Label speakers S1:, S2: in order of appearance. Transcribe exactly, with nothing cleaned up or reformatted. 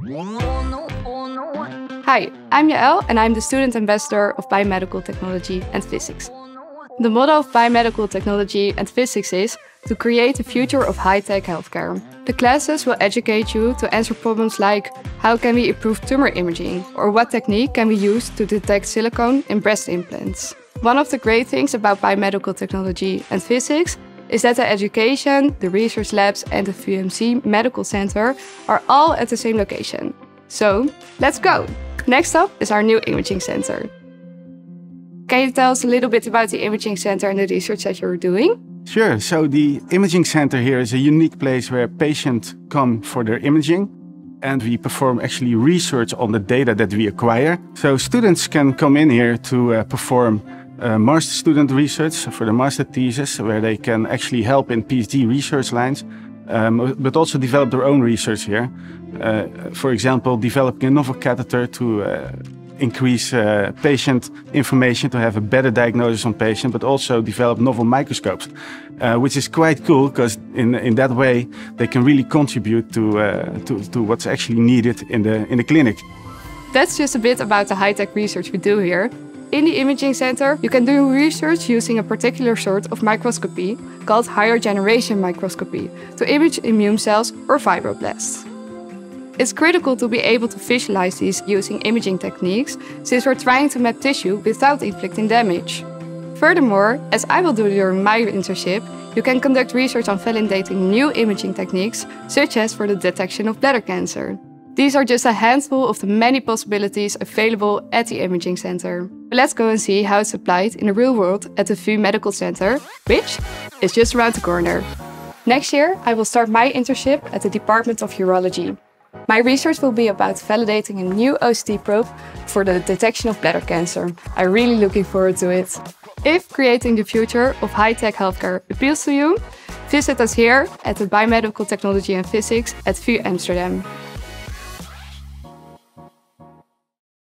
S1: Hi, I'm Yael and I'm the student ambassador of Biomedical Technology and Physics. The motto of Biomedical Technology and Physics is to create a future of high-tech healthcare. The classes will educate you to answer problems like how can we improve tumor imaging or what technique can we use to detect silicone in breast implants. One of the great things about Biomedical Technology and Physics is that the education, the research labs and the V U M C Medical Center are all at the same location. So, let's go! Next up is our new imaging center. Can you tell us a little bit about the imaging center and the research that you're doing?
S2: Sure. So the imaging center here is a unique place where patients come for their imaging, and we perform actually research on the data that we acquire. So students can come in here to uh, perform uh, master student research for the master thesis, where they can actually help in PhD research lines, um, but also develop their own research here. Uh, for example, developing a novel catheter to uh, increase uh, patient information to have a better diagnosis on patient, but also develop novel microscopes, uh, which is quite cool because in in that way they can really contribute to uh, to to what's actually needed in the in the clinic.
S1: That's just a bit about the high-tech research we do here. In the imaging center, you can do research using a particular sort of microscopy called higher generation microscopy to image immune cells or fibroblasts. It's critical to be able to visualize these using imaging techniques, since we're trying to map tissue without inflicting damage. Furthermore, as I will do during my internship, you can conduct research on validating new imaging techniques, such as for the detection of bladder cancer. These are just a handful of the many possibilities available at the imaging center. Let's go and see how it's applied in the real world at the V U Medical Center, which is just around the corner. Next year, I will start my internship at the Department of Urology. My research will be about validating a new O C T probe for the detection of bladder cancer. I'm really looking forward to it. If creating the future of high-tech healthcare appeals to you, visit us here at the Biomedical Technology and Physics at V U Amsterdam.